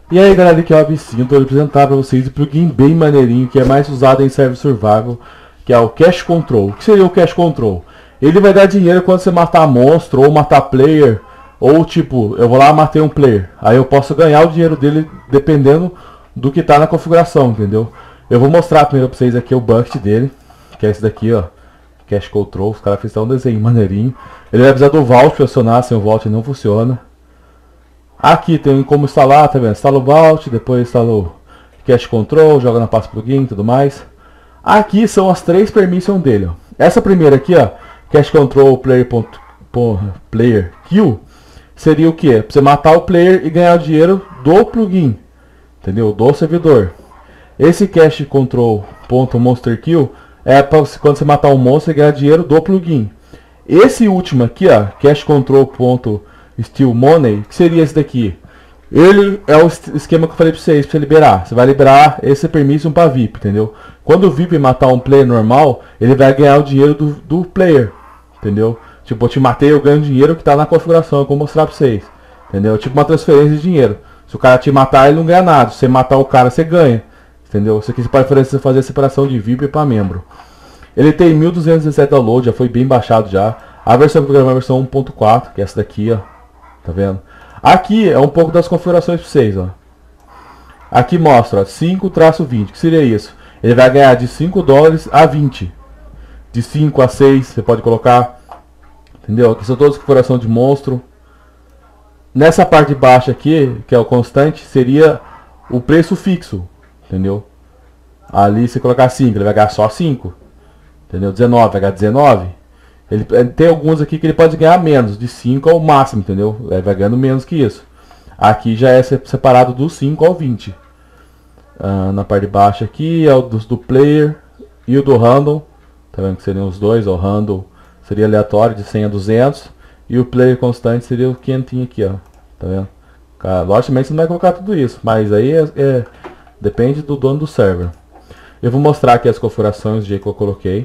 E aí galera, aqui é o Abicinho, tô apresentar para vocês o plugin bem maneirinho que é mais usado em Server Survival, que é o Cash Control. O que seria o Cash Control? Ele vai dar dinheiro quando você matar monstro ou matar player, ou tipo, eu vou lá e matei um player, aí eu posso ganhar o dinheiro dele dependendo do que tá na configuração, entendeu? Eu vou mostrar primeiro para vocês aqui o bucket dele, que é esse daqui, ó, Cash Control. Os caras fizeram um desenho maneirinho. Ele vai precisar do Vault para acionar, sem o Vault não funciona. Aqui tem como instalar, tá vendo? Instala o Vault, depois instala o Cash Control, joga na pasta plugin e tudo mais. Aqui são as três permissions dele, ó. Essa primeira aqui, ó, Cash Control player kill, seria o que? Pra você matar o player e ganhar o dinheiro do plugin, entendeu? Do servidor. Esse Cash Control monster kill é para quando você matar um monstro e ganhar dinheiro do plugin. Esse último aqui, ó, Cash Control Steal Money, que seria esse daqui? Ele é o esquema que eu falei pra vocês, pra você liberar. Você vai liberar esse permission para VIP, entendeu? Quando o VIP matar um player normal, ele vai ganhar o dinheiro do player, entendeu? Tipo, eu te matei, eu ganho dinheiro que tá na configuração, eu vou mostrar pra vocês, entendeu? Tipo uma transferência de dinheiro. Se o cara te matar, ele não ganha nada. Se você matar o cara, você ganha, entendeu? Isso aqui você pode fazer a separação de VIP para membro. Ele tem 1217 downloads, já foi bem baixado já. A versão que eu gravei é a versão 1.4, que é essa daqui, ó. Tá vendo? Aqui é um pouco das configurações para vocês, ó. Aqui mostra 5-20, que seria isso? Ele vai ganhar de 5 dólares a 20. De 5 a 6, você pode colocar. Entendeu? Aqui são todas as configurações de monstro. Nessa parte de baixo aqui, que é o constante, seria o preço fixo. Entendeu? Ali você colocar 5, ele vai ganhar só 5. Entendeu? 19, vai ganhar 19. Ele tem alguns aqui que ele pode ganhar menos, de 5 ao máximo, entendeu? Ele vai ganhando menos que isso. Aqui já é separado do 5 ao 20. Na parte de baixo aqui é o do player e o do handle. Tá vendo que seriam os dois? O handle seria aleatório de 100 a 200. E o player constante seria o 500 aqui, ó. Tá vendo? Logicamente você não vai colocar tudo isso, mas aí depende do dono do server. Eu vou mostrar aqui as configurações do jeito que eu coloquei.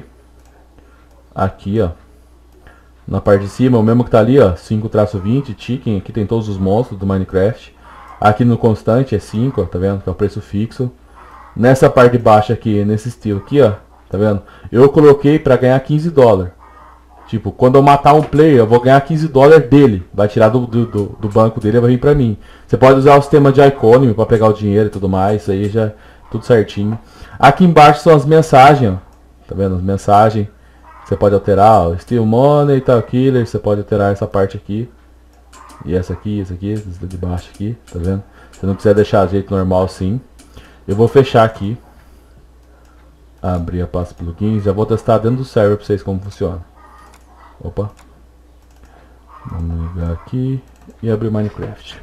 Aqui, ó. Na parte de cima, o mesmo que tá ali, ó, 5-20, chicken, aqui tem todos os monstros do Minecraft. Aqui no constante é 5, ó, tá vendo? Que é o preço fixo. Nessa parte de baixo aqui, nesse estilo aqui, ó, tá vendo? Eu coloquei pra ganhar 15 dólares. Tipo, quando eu matar um player, eu vou ganhar 15 dólares dele. Vai tirar do banco dele e vai vir pra mim. Você pode usar o sistema de economy pra pegar o dinheiro e tudo mais, isso aí já tudo certinho. Aqui embaixo são as mensagens, ó. Tá vendo? As mensagens. Você pode alterar, ó, Steal Money, Tal Killer, você pode alterar essa parte aqui. E essa aqui, essa de baixo aqui, tá vendo? Você não precisa deixar do jeito normal assim. Eu vou fechar aqui. Abrir a pasta plugins, já vou testar dentro do server pra vocês como funciona. Opa. Vamos ligar aqui e abrir o Minecraft.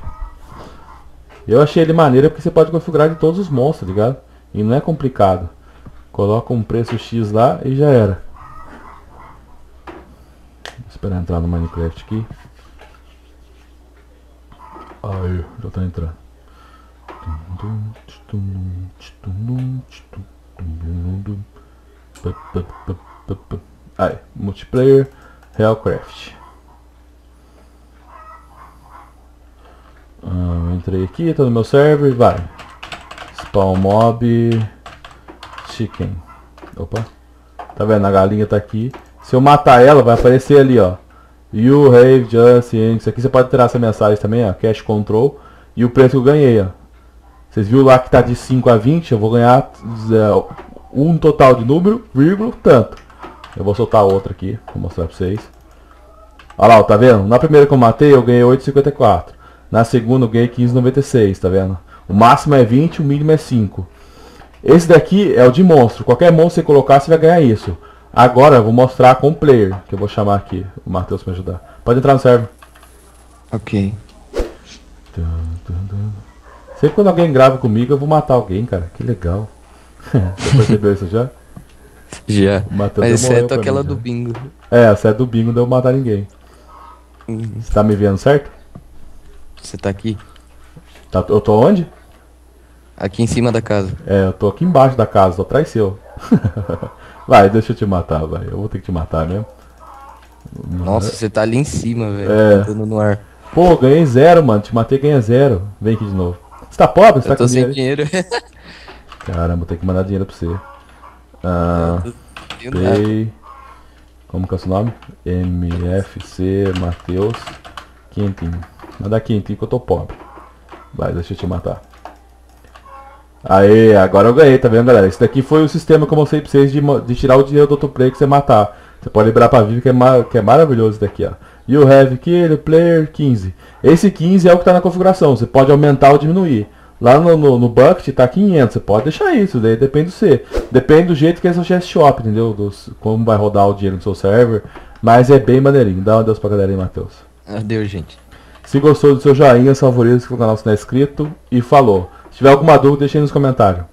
Eu achei ele maneiro porque você pode configurar de todos os monstros, tá ligado? E não é complicado. Coloca um preço X lá e já era. Esperar entrar no Minecraft aqui. Aí, já tá entrando. Aí, multiplayer, Realcraft. Entrei aqui, tô no meu server, vai. Spawn mob, chicken. Opa. Tá vendo? A galinha tá aqui. Se eu matar ela, vai aparecer ali, ó. You have just... Isso aqui você pode tirar essa mensagem também, ó. Cash Control. E o preço que eu ganhei, ó. Vocês viram lá que tá de 5 a 20. Eu vou ganhar um total de número, vírgula, tanto. Eu vou soltar outra aqui. Vou mostrar pra vocês. Olha lá, ó, tá vendo? Na primeira que eu matei, eu ganhei 8,54. Na segunda, eu ganhei 15,96, tá vendo? O máximo é 20, o mínimo é 5. Esse daqui é o de monstro. Qualquer monstro que você colocar, você vai ganhar isso. Agora eu vou mostrar com o player, que eu vou chamar aqui o Matheus para ajudar. Pode entrar no server. Ok. Sempre quando alguém grava comigo, eu vou matar alguém, cara. Que legal. Você percebeu isso já? Já. Mas exceto aquela do bingo. É, essa é do bingo, não deu matar ninguém. Você tá me vendo certo? Você tá aqui? Tá, eu tô onde? Aqui em cima da casa. É, eu tô aqui embaixo da casa, tô atrás seu. Vai, deixa eu te matar, vai. Eu vou ter que te matar mesmo. Nossa, você tá ali em cima, velho. É. Andando no ar. Pô, ganhei 0, mano. Te matei, ganhei 0. Vem aqui de novo. Você tá pobre? Você Eu tá tô com sem dinheiro? dinheiro. Caramba, vou ter que mandar dinheiro pra você. Eu tô sem nada. Pay. Como que é o seu nome? MFC Matheus Quentinho. Manda Quentinho que eu tô pobre. Vai, deixa eu te matar. Aê, agora eu ganhei, tá vendo, galera? Esse daqui foi o sistema que eu mostrei pra vocês de tirar o dinheiro do outro player que você matar. Você pode liberar pra vida, que é maravilhoso isso daqui, ó. You have kill player 15. Esse 15 é o que tá na configuração. Você pode aumentar ou diminuir. Lá no bucket tá 500. Você pode deixar isso, daí depende do você. Depende do jeito que é seu chest shop, entendeu? Como vai rodar o dinheiro no seu server. Mas é bem maneirinho. Dá um adeus pra galera aí, Matheus. Adeus, gente. Se gostou do seu joinha, favorito, se o canal se não é inscrito. E falou. Se tiver alguma dúvida, deixa aí nos comentários.